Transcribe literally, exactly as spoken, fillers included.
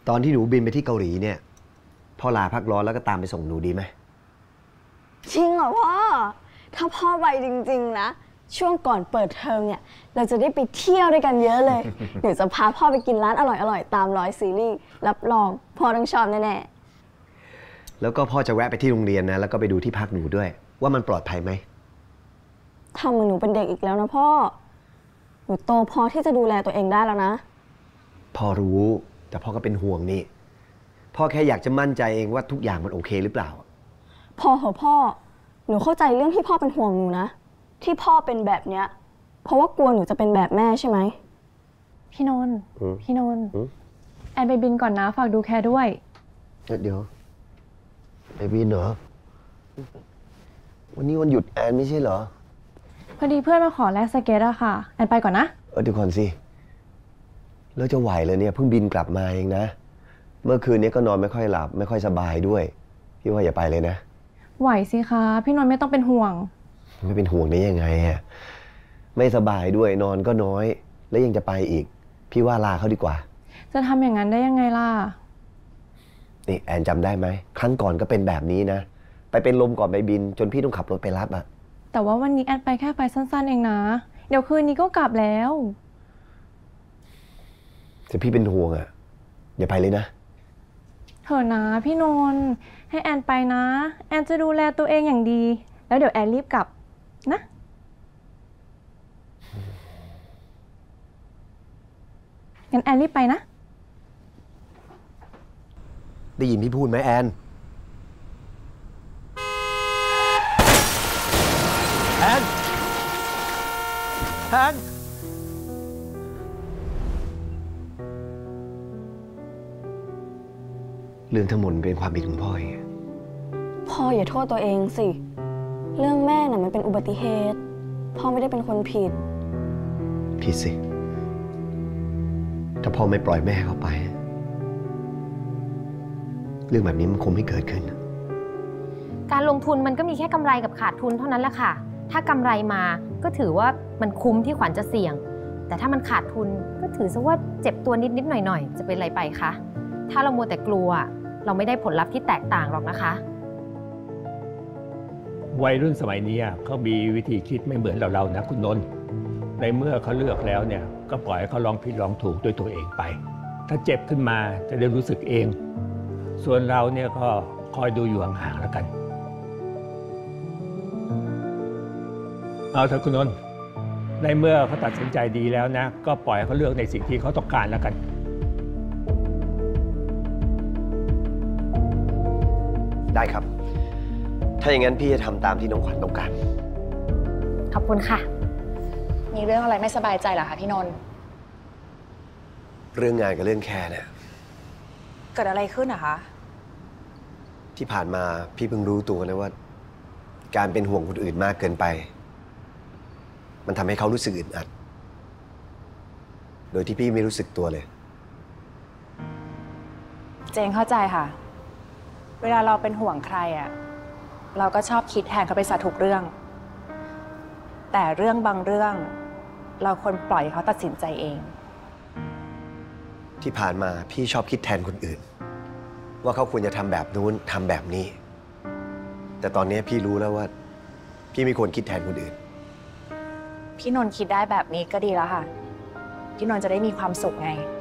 ตอนที่หนูบินไปที่เกาหลีเนี่ยพ่อลาพักร้อนแล้วก็ตามไปส่งหนูดีไหมจริงเหรอพ่อถ้าพ่อไปจริงๆนะช่วงก่อนเปิดเทอมเนี่ยเราจะได้ไปเที่ยวด้วยกันเยอะเลยหนูจะพาพ่อไปกินร้านอร่อยๆตามร้อยซีรีส์รับรองพ่อต้องชอบแน่ๆแล้วก็พ่อจะแวะไปที่โรงเรียนนะแล้วก็ไปดูที่พักหนูด้วยว่ามันปลอดภัยไหมทำเหมือนหนูเป็นเด็กอีกแล้วนะพ่อหนูโตพอที่จะดูแลตัวเองได้แล้วนะพ่อรู้แต่พ่อก็เป็นห่วงนี่พ่อแค่อยากจะมั่นใจเองว่าทุกอย่างมันโอเคหรือเปล่าพอเหอะพ่อหนูเข้าใจเรื่องที่พ่อเป็นห่วงหนูนะที่พ่อเป็นแบบเนี้ยเพราะว่ากลัวหนูจะเป็นแบบแม่ใช่ไหมพี่นนท์พี่นนท์แอนไปบินก่อนนะฝากดูแคร์ด้วยเดี๋ยวไปบินเหรอวันนี้วันหยุดแอนไม่ใช่เหรอพอดีเพื่อนมาขอแลกสเก็ตอะค่ะแอนไปก่อนนะเออเดี๋ยวก่อนสิแล้วจะไหวเลยเนี่ยเพิ่งบินกลับมาเองนะเมื่อคืนนี้ก็นอนไม่ค่อยหลับไม่ค่อยสบายด้วยพี่ว่าอย่าไปเลยนะไหวสิคะพี่นนท์ไม่ต้องเป็นห่วงไม่เป็นห่วงได้ยังไงอะไม่สบายด้วยนอนก็น้อยแล้วยังจะไปอีกพี่ว่าลาเขาดีกว่าจะทำอย่างนั้นได้ยังไงล่ะนี่แอนจำได้ไหมครั้งก่อนก็เป็นแบบนี้นะไปเป็นลมก่อนไปบินจนพี่ต้องขับรถไปรับอะแต่ว่าวันนี้แอนไปแค่ไปสั้นๆเองนะเดี๋ยวคืนนี้ก็กลับแล้วแต่พี่เป็นห่วงอะอย่าไปเลยนะเถอะนะพี่นนท์ให้แอนไปนะแอนจะดูแลตัวเองอย่างดีแล้วเดี๋ยวแอนรีบกลับนะงั้นแอนรีบไปนะได้ยินพี่พูดไหมแอนแอนแอนเรื่องทั้งหมดเป็นความผิดของพ่อเองพ่ออย่าโทษตัวเองสิเรื่องแม่น่ะมันเป็นอุบัติเหตุพ่อไม่ได้เป็นคนผิดผิดสิถ้าพ่อไม่ปล่อยแม่เขาไปเรื่องแบบนี้มันคงไม่เกิดขึ้นการลงทุนมันก็มีแค่กำไรกับขาดทุนเท่านั้นแหละค่ะถ้ากำไรมาก็ถือว่ามันคุ้มที่ขวัญจะเสี่ยงแต่ถ้ามันขาดทุนก็ถือซะว่าเจ็บตัวนิดๆหน่อยๆจะเป็นอะไรไปคะถ้าเรามัวแต่กลัวเราไม่ได้ผลลัพธ์ที่แตกต่างหรอกนะคะวัยรุ่นสมัยนี้เขามีวิธีคิดไม่เหมือนเราๆนะคุณนนท์ในเมื่อเขาเลือกแล้วเนี่ยก็ปล่อยให้เขาลองผิดลองถูกด้วยตัวเองไปถ้าเจ็บขึ้นมาจะได้รู้สึกเองส่วนเราเนี่ยก็คอยดูอยู่ห่างๆแล้วกันเอาเถอะคุณนนท์ในเมื่อเขาตัดสินใจดีแล้วนะก็ปล่อยให้เขาเลือกในสิ่งที่เขาต้องการแล้วกันได้ครับถ้าอย่างนั้นพี่จะทำตามที่น้องขวัญต้องการขอบคุณค่ะมีเรื่องอะไรไม่สบายใจเหรอคะพี่นนท์เรื่องงานกับเรื่องแคร์เนี่ยเกิดอะไรขึ้นอะคะที่ผ่านมาพี่เพิ่งรู้ตัวนะว่าการเป็นห่วงคนอื่นมากเกินไปมันทำให้เขารู้สึกอึดอัดโดยที่พี่ไม่รู้สึกตัวเลยเจนเข้าใจค่ะเวลาเราเป็นห่วงใครอะเราก็ชอบคิดแทนเขาไปซะทุกเรื่องแต่เรื่องบางเรื่องเราควรปล่อยเขาตัดสินใจเองที่ผ่านมาพี่ชอบคิดแทนคนอื่นว่าเขาควรจะทำแบบนู้นทำแบบนี้แต่ตอนนี้พี่รู้แล้วว่าพี่ไม่ควรคิดแทนคนอื่นพี่นนท์คิดได้แบบนี้ก็ดีแล้วค่ะพี่นนท์จะได้มีความสุขไง